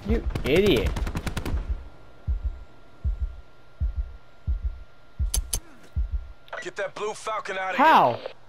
You idiot. Get that blue Falcon out of here. How?